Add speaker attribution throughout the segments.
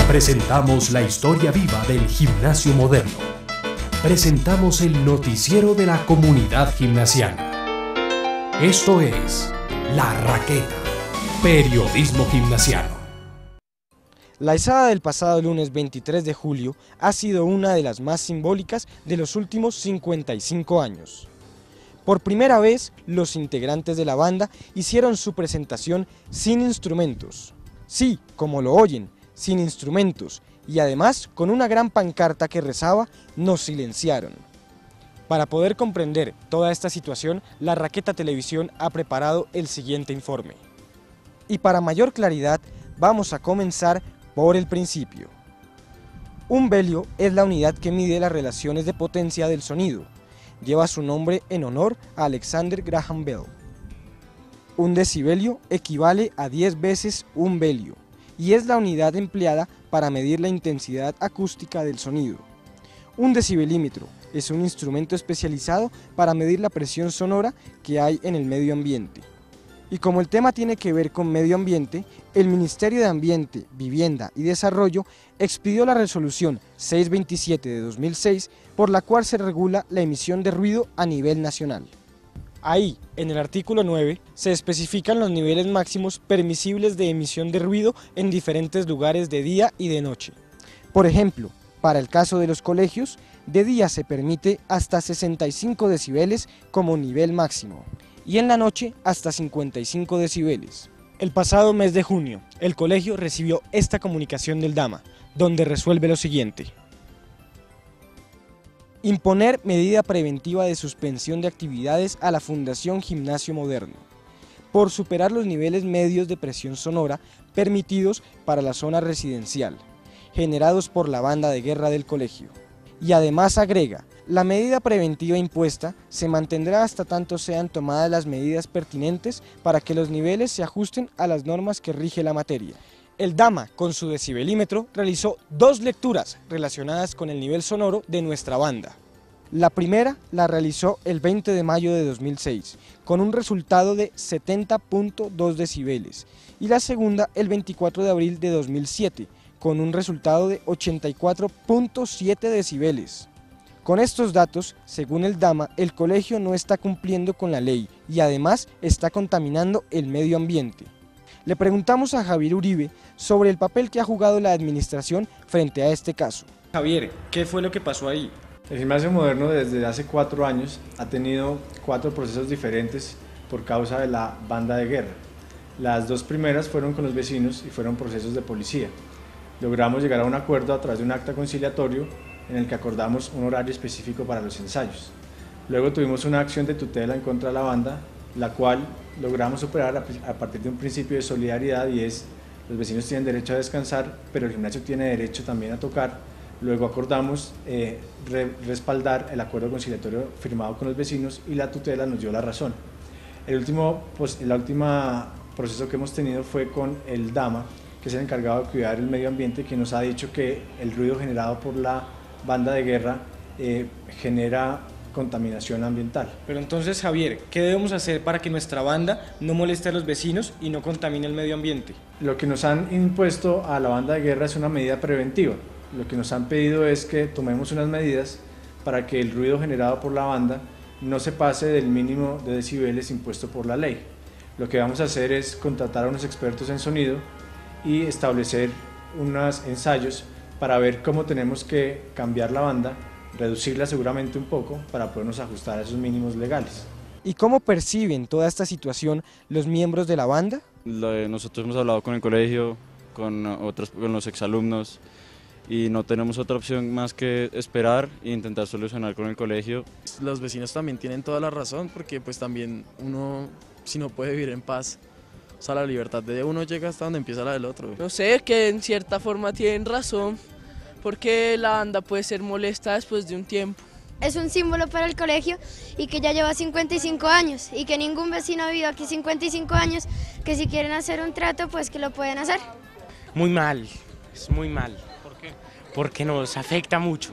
Speaker 1: Presentamos la historia viva del gimnasio moderno. Presentamos el noticiero de la comunidad gimnasiana. Esto es La Raqueta, periodismo gimnasiano.
Speaker 2: La izada del pasado lunes 23 de julio ha sido una de las más simbólicas de los últimos 55 años. Por primera vez, los integrantes de la banda hicieron su presentación sin instrumentos. Sí, como lo oyen, sin instrumentos, y además con una gran pancarta que rezaba, "Nos silenciaron". Para poder comprender toda esta situación, La Raqueta Televisión ha preparado el siguiente informe. Y para mayor claridad, vamos a comenzar por el principio. Un velio es la unidad que mide las relaciones de potencia del sonido. Lleva su nombre en honor a Alexander Graham Bell. Un decibelio equivale a 10 veces un velio y es la unidad empleada para medir la intensidad acústica del sonido. Un decibelímetro es un instrumento especializado para medir la presión sonora que hay en el medio ambiente. Y como el tema tiene que ver con medio ambiente, el Ministerio de Ambiente, Vivienda y Desarrollo expidió la resolución 627 de 2006, por la cual se regula la emisión de ruido a nivel nacional. Ahí, en el artículo 9, se especifican los niveles máximos permisibles de emisión de ruido en diferentes lugares de día y de noche. Por ejemplo, para el caso de los colegios, de día se permite hasta 65 decibeles como nivel máximo, y en la noche hasta 55 decibeles. El pasado mes de junio, el colegio recibió esta comunicación del DAMA, donde resuelve lo siguiente. Imponer medida preventiva de suspensión de actividades a la Fundación Gimnasio Moderno, por superar los niveles medios de presión sonora permitidos para la zona residencial, generados por la banda de guerra del colegio. Y además agrega, la medida preventiva impuesta se mantendrá hasta tanto sean tomadas las medidas pertinentes para que los niveles se ajusten a las normas que rige la materia. El DAMA, con su decibelímetro, realizó 2 lecturas relacionadas con el nivel sonoro de nuestra banda. La primera la realizó el 20 de mayo de 2006, con un resultado de 70.2 decibeles, y la segunda el 24 de abril de 2007, con un resultado de 84.7 decibeles. Con estos datos, según el DAMA, el colegio no está cumpliendo con la ley y además está contaminando el medio ambiente. Le preguntamos a Javier Uribe sobre el papel que ha jugado la administración frente a este caso. Javier, ¿qué fue lo que pasó ahí?
Speaker 3: El gimnasio moderno desde hace 4 años ha tenido 4 procesos diferentes por causa de la banda de guerra. Las 2 primeras fueron con los vecinos y fueron procesos de policía. Logramos llegar a un acuerdo a través de un acta conciliatorio en el que acordamos un horario específico para los ensayos. Luego tuvimos una acción de tutela en contra de la banda, la cual logramos superar a partir de un principio de solidaridad, y es: los vecinos tienen derecho a descansar, pero el gimnasio tiene derecho también a tocar. Luego acordamos respaldar el acuerdo conciliatorio firmado con los vecinos y la tutela nos dio la razón. El último proceso que hemos tenido fue con el DAMA, que es el encargado de cuidar el medio ambiente, que nos ha dicho que el ruido generado por la banda de guerra genera contaminación ambiental.
Speaker 2: Pero entonces, Javier, ¿qué debemos hacer para que nuestra banda no moleste a los vecinos y no contamine el medio ambiente?
Speaker 3: Lo que nos han impuesto a la banda de guerra es una medida preventiva. Lo que nos han pedido es que tomemos unas medidas para que el ruido generado por la banda no se pase del mínimo de decibeles impuesto por la ley. Lo que vamos a hacer es contratar a unos expertos en sonido y establecer unos ensayos para ver cómo tenemos que cambiar la banda, reducirla seguramente un poco para podernos ajustar a esos mínimos legales.
Speaker 2: ¿Y cómo perciben toda esta situación los miembros de la banda?
Speaker 4: Nosotros hemos hablado con el colegio, con los exalumnos, y no tenemos otra opción más que esperar e intentar solucionar con el colegio.
Speaker 5: Los vecinos también tienen toda la razón, porque pues también uno, si no puede vivir en paz, o sea, la libertad de uno llega hasta donde empieza la del otro.
Speaker 6: No sé, que en cierta forma tienen razón, porque la banda puede ser molesta después de un tiempo.
Speaker 7: Es un símbolo para el colegio y que ya lleva 55 años y que ningún vecino ha vivido aquí 55 años, que si quieren hacer un trato pues que lo pueden hacer.
Speaker 8: Muy mal, es muy mal. ¿Por qué? Porque nos afecta mucho.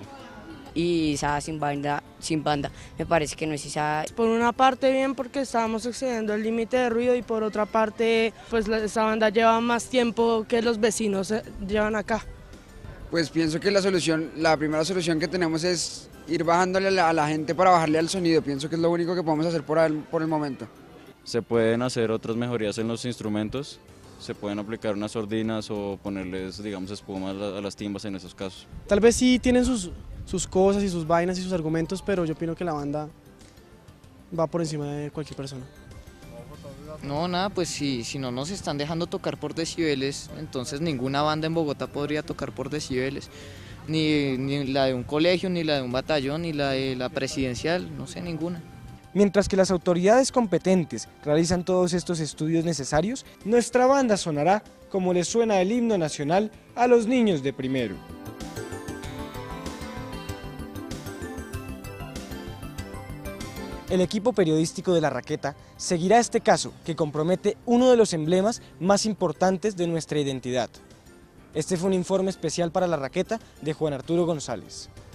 Speaker 9: Y izada sin banda, me parece que no es izada.
Speaker 10: Por una parte bien, porque estábamos excediendo el límite de ruido, y por otra parte pues esa banda lleva más tiempo que los vecinos llevan acá.
Speaker 11: Pues pienso que la primera solución que tenemos es ir bajándole a la gente para bajarle al sonido. Pienso que es lo único que podemos hacer por el momento.
Speaker 4: Se pueden hacer otras mejorías en los instrumentos, se pueden aplicar unas sordinas o ponerles, digamos, espuma a las timbas en esos casos.
Speaker 12: Tal vez sí tienen sus cosas y sus vainas y sus argumentos, pero yo opino que la banda va por encima de cualquier persona.
Speaker 13: No, nada, pues si no nos están dejando tocar por decibeles, entonces ninguna banda en Bogotá podría tocar por decibeles. Ni la de un colegio, ni la de un batallón, ni la de la presidencial, no sé, ninguna.
Speaker 2: Mientras que las autoridades competentes realizan todos estos estudios necesarios, nuestra banda sonará como les suena el himno nacional a los niños de primero. El equipo periodístico de La Raqueta seguirá este caso que compromete uno de los emblemas más importantes de nuestra identidad. Este fue un informe especial para La Raqueta de Juan Arturo González.